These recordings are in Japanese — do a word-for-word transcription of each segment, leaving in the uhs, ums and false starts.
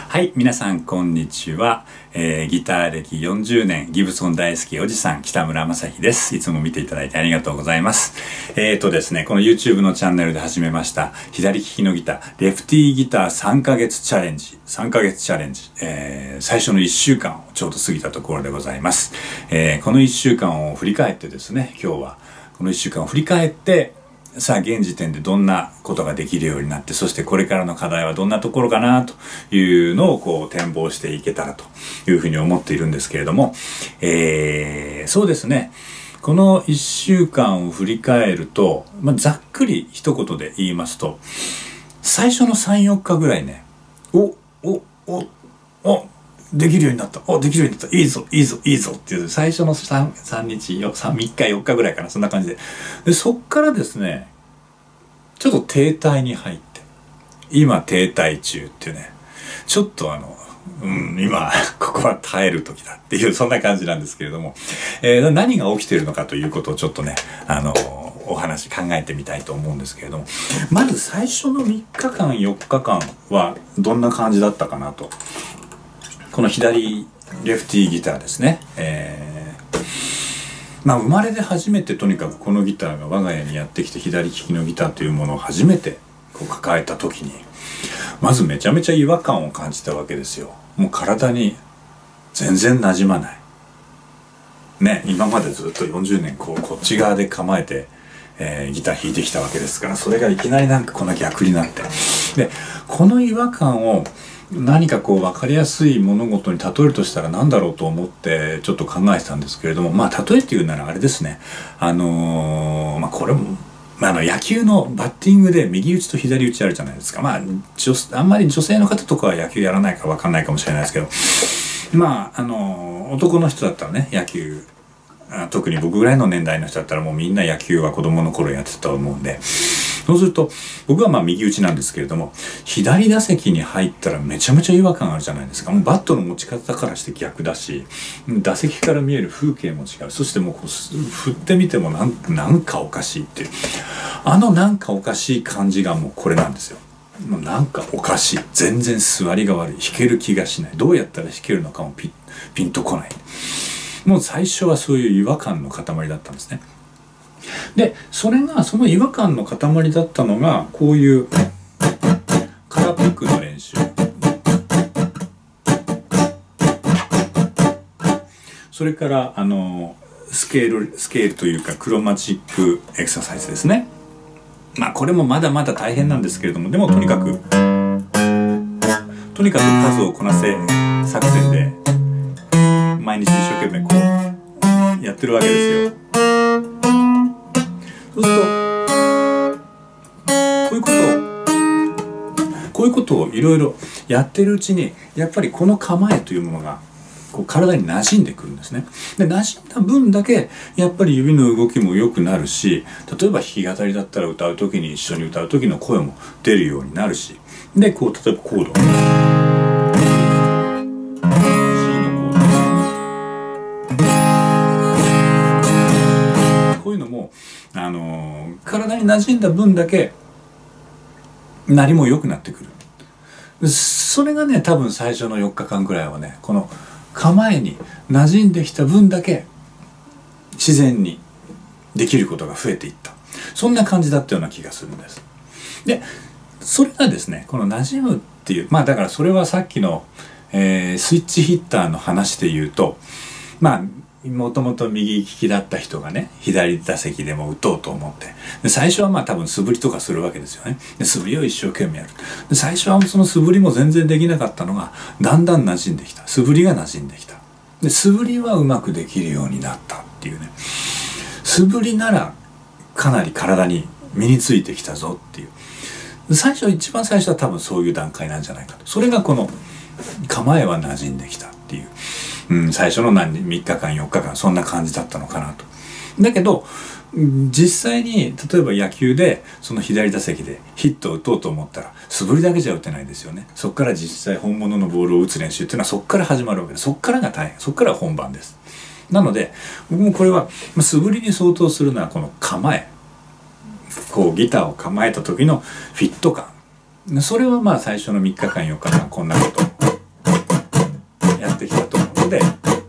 はい、皆さんこんにちは、えー、ギター歴よんじゅうねん、ギブソン大好きおじさん北村正樹です。いつも見ていただいてありがとうございます。えーとですね、この YouTube のチャンネルで始めました左利きのギター、レフティーギターさんかげつチャレンジ、さんかげつチャレンジ、えー、最初のいっしゅうかんをちょうど過ぎたところでございます。えー、このいっしゅうかんを振り返ってですね、今日はこのいっしゅうかんを振り返って、さあ現時点でどんなことができるようになって、そしてこれからの課題はどんなところかなというのをこう展望していけたらというふうに思っているんですけれども、えー、そうですね、このいっしゅうかんを振り返ると、まあ、ざっくり一言で言いますと、最初のさん、よっかぐらいね、お、お、お、お、できるようになった。お、できるようになった。いいぞ、いいぞ、いいぞっていう、最初の3、3日、みっか、よっかぐらいかな、そんな感じで。で、そっからですね、ちょっと停滞に入って、今停滞中っていうね、ちょっとあの、うん、今、ここは耐える時だっていう、そんな感じなんですけれども、えー、何が起きているのかということをちょっとね、あの、お話考えてみたいと思うんですけれども、まず最初のみっかかん、よっかかんはどんな感じだったかなと。この左レフティーギターですね。えー、まあ生まれて初めてとにかくこのギターが我が家にやってきて、左利きのギターというものを初めてこう抱えた時に、まずめちゃめちゃ違和感を感じたわけですよ。もう体に全然馴染まない。ね、今までずっとよんじゅうねんこうこっち側で構えて、えー、ギター弾いてきたわけですから、それがいきなりなんかこの逆になって。で、この違和感を何かこう分かりやすい物事に例えるとしたら何だろうと思ってちょっと考えてたんですけれども、まあ例えっていうならあれですね、あのー、まあこれも、まあ、あの野球のバッティングで右打ちと左打ちあるじゃないですか。まああんまり女性の方とかは野球やらないから分かんないかもしれないですけど、まああのー、男の人だったらね、野球、特に僕ぐらいの年代の人だったらもうみんな野球は子供の頃やってたと思うんで、そうすると僕はまあ右打ちなんですけれども、左打席に入ったらめちゃめちゃ違和感あるじゃないですか。もうバットの持ち方からして逆だし、打席から見える風景も違う。そしてもうこう振ってみてもなんなんかおかしいっていう、あのなんかおかしい感じがもうこれなんですよ。もうなんかおかしい、全然座りが悪い、弾ける気がしない、どうやったら弾けるのかもピン、ピンとこない。もう最初はそういう違和感の塊だったんですね。で、それが、その違和感の塊だったのが、こういう空ピックの練習。それから、あの、スケール、スケールというか、クロマチックエクササイズですね。まあ、これもまだまだ大変なんですけれども、でもとにかく、とにかく数をこなせ作戦で、毎日一生懸命こう、やってるわけですよ。そうすると、こういうことを、こういうことをいろいろやってるうちに、やっぱりこの構えというものが、こう体に馴染んでくるんですね。で、馴染んだ分だけ、やっぱり指の動きも良くなるし、例えば弾き語りだったら歌う時に一緒に歌う時の声も出るようになるし、で、こう、例えばコード。こういうのも、あのー、体に馴染んだ分だけ鳴りも良くなってくる。それがね、多分最初のよっかかんくらいはね、この構えに馴染んできた分だけ自然にできることが増えていった。そんな感じだったような気がするんです。で、それがですね、この馴染むっていう、まあだからそれはさっきの、えー、スイッチヒッターの話で言うと、まあもともと右利きだった人がね、左打席でも打とうと思って。で、最初はまあ多分素振りとかするわけですよね。で、素振りを一生懸命やる。で、最初はその素振りも全然できなかったのが、だんだん馴染んできた。素振りが馴染んできた。で、素振りはうまくできるようになったっていうね。素振りならかなり体に身についてきたぞっていう。最初、一番最初は多分そういう段階なんじゃないかと。それがこの構えは馴染んできたっていう。うん、最初の何みっかかんよっかかんそんな感じだったのかなと。だけど実際に例えば野球でその左打席でヒットを打とうと思ったら素振りだけじゃ打てないですよね。そこから実際本物のボールを打つ練習っていうのはそこから始まるわけです。そこからが大変、そこから本番です。なので僕もこれは素振りに相当するのはこの構え、こうギターを構えた時のフィット感、それはまあ最初のみっかかんよっかかんこんなことってきたところで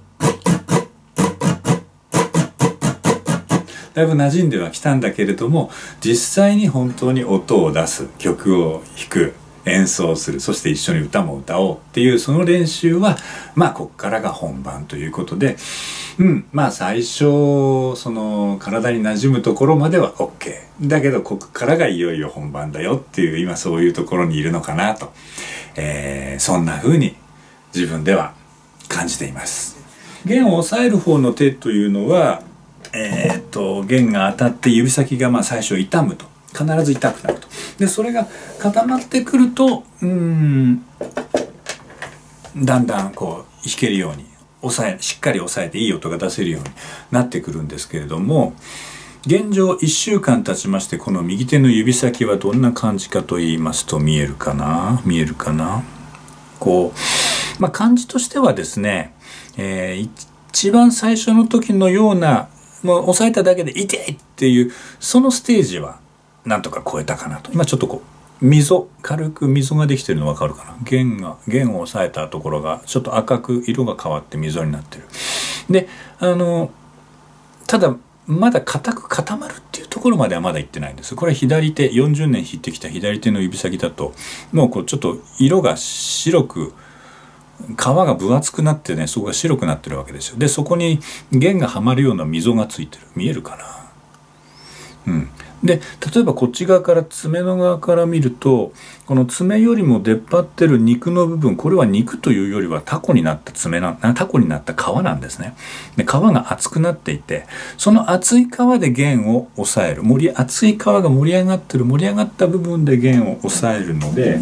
だいぶ馴染んではきたんだけれども、実際に本当に音を出す、曲を弾く、演奏する、そして一緒に歌も歌おうっていうその練習はまあこっからが本番ということで、うんまあ最初その体に馴染むところまでは OK だけど、ここからがいよいよ本番だよっていう、今そういうところにいるのかなと、えー、そんな風に自分では感じています。弦を押さえる方の手というのはえー、っと弦が当たって指先がまあ最初痛むと、必ず痛くなると。でそれが固まってくるとうーんだんだんこう弾けるように押さえしっかり押さえていい音が出せるようになってくるんですけれども、現状いっしゅうかん経ちまして、この右手の指先はどんな感じかと言いますと、見えるかな見えるかなこう、まあ、感じとしてはですね、えー、一番最初の時のようなもう押さえただけで痛いっていうそのステージはなんとか超えたかなと。今ちょっとこう溝軽く溝ができてるの分かるかな。弦が弦を押さえたところがちょっと赤く色が変わって溝になってる。であのただまだ硬く固まるっていうところまではまだいってないんです。これ左手よんじゅうねん弾いてきた左手の指先だともうこうちょっと色が白く皮が分厚くなってね、そこが白くなってるわけですよ。でそこに弦がはまるような溝がついてる。見えるかな。うんで例えばこっち側から爪の側から見ると、この爪よりも出っ張ってる肉の部分、これは肉というよりはタコになった爪なタコになった皮なんですね。で皮が厚くなっていて、その厚い皮で弦を押さえる、盛り厚い皮が盛り上がってる盛り上がった部分で弦を押さえるので、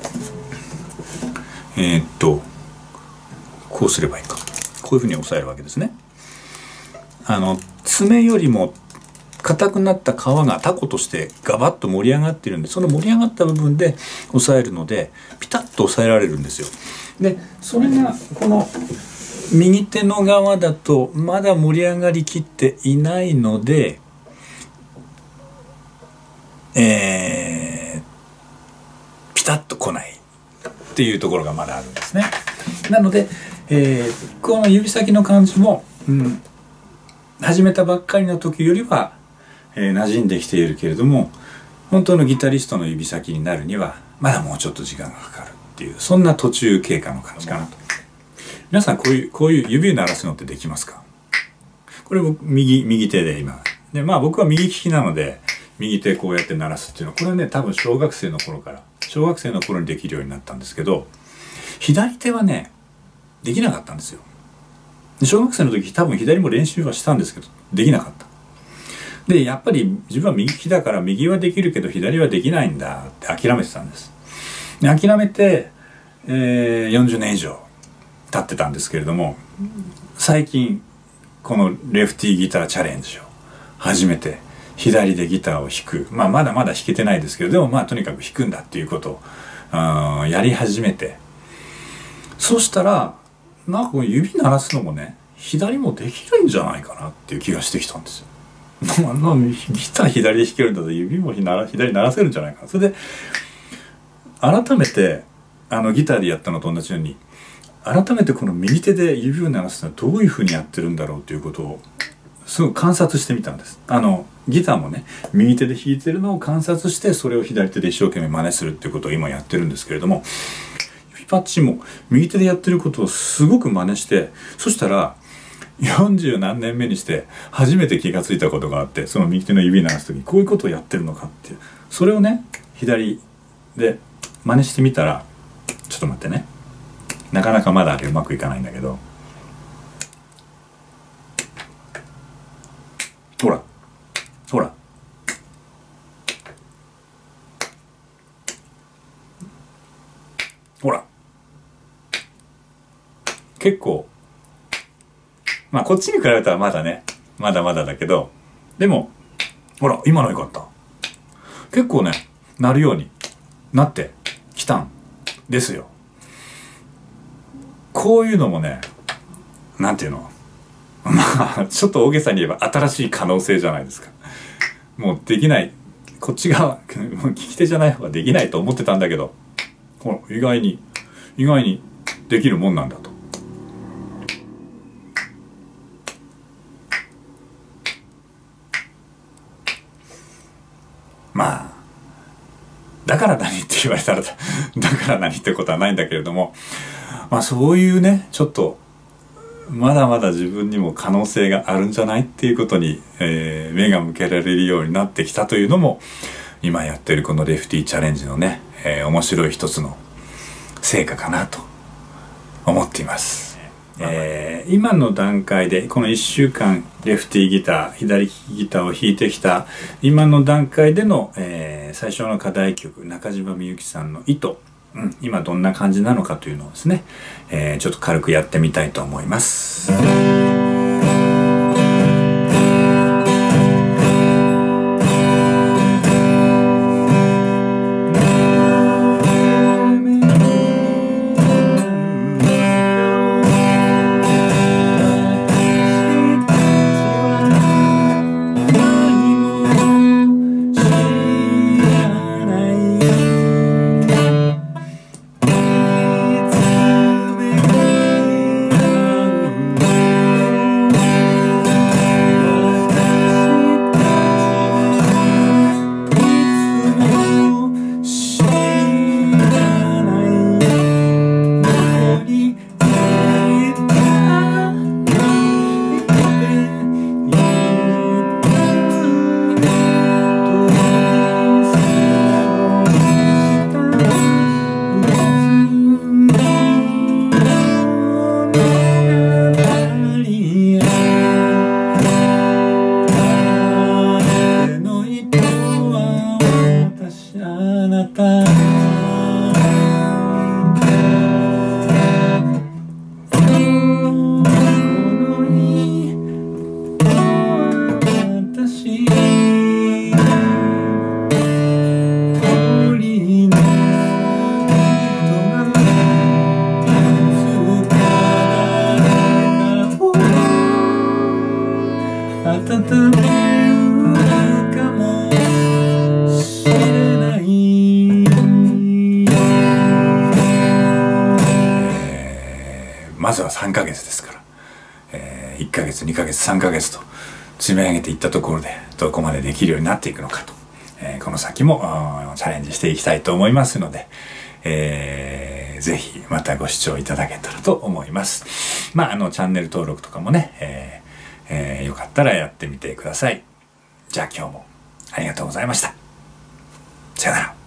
えー、っとこうすればいいか。こういうふうに押さえるわけですね。あの爪よりも硬くなった皮がタコとしてガバッと盛り上がっているんで、その盛り上がった部分で押さえるのでピタッと押さえられるんですよ。でそれがこの右手の側だとまだ盛り上がりきっていないので、えー、ピタッと来ないっていうところがまだあるんですね。なので、えー、この指先の感じも、うん、始めたばっかりの時よりはえー、馴染んできているけれども、本当のギタリストの指先になるにはまだもうちょっと時間がかかるっていう、そんな途中経過の感じかなと。皆さんこういうこういう指を鳴らすのってできますか？これ僕右右手で今で、まあ僕は右利きなので右手こうやって鳴らすっていうのは、これはね多分小学生の頃から小学生の頃にできるようになったんですけど、左手はねできなかったんですよ。で小学生の時多分左も練習はしたんですけどできなかった。でやっぱり自分は右利きだから右はできるけど左はできないんだって諦めてたんです。で諦めて、えー、よんじゅうねん以上経ってたんですけれども、最近このレフティーギターチャレンジを始めて左でギターを弾く、まあまだまだ弾けてないですけど、でもまあとにかく弾くんだっていうことをやり始めて、そしたらなんかこの指鳴らすのもね左もできるんじゃないかなっていう気がしてきたんですよ。ギター左で弾けるんだと指も左鳴らせるんじゃないかな。それで改めてあのギターでやったのと同じように、改めてこの右手で指を鳴らすのはどういうふうにやってるんだろうということをすごく観察してみたんです。あのギターもね右手で弾いてるのを観察して、それを左手で一生懸命真似するっていうことを今やってるんですけれども、指パッチンも右手でやってることをすごく真似して、そしたらよんじゅう何年目にして初めて気がついたことがあって、その右手の指鳴らす時こういうことをやってるのかっていう、それをね左で真似してみたら、ちょっと待ってね、なかなかまだあれうまくいかないんだけど、ほらほらほら結構まあこっちに比べたらまだねまだまだだけど、でもほら今のよかった、結構ね鳴るようになってきたんですよ。こういうのもね、なんていうのまあちょっと大げさに言えば新しい可能性じゃないですか。もうできない、こっち側利き手じゃない方ができないと思ってたんだけど、ほら意外に意外にできるもんなんだと。 言われたらだから何ってことはないんだけれども、まあそういうね、ちょっとまだまだ自分にも可能性があるんじゃないっていうことに、えー、目が向けられるようになってきたというのも、今やってるこのレフティーチャレンジのね、えー、面白い一つの成果かなと思っています。えー、今の段階でこのいっしゅうかんレフティーギター、左利きギターを弾いてきた今の段階での、えー、最初の課題曲、中島みゆきさんの糸、うん、今どんな感じなのかというのをですね、えー、ちょっと軽くやってみたいと思います。まずはさんかげつですから、えー、いっかげつにかげつさんかげつと積み上げていったところでどこまでできるようになっていくのかと、えー、この先もチャレンジしていきたいと思いますので、えー、ぜひまたご視聴いただけたらと思います。まああのチャンネル登録とかもね、えーえー、よかったらやってみてください。じゃあ今日もありがとうございました。さよなら。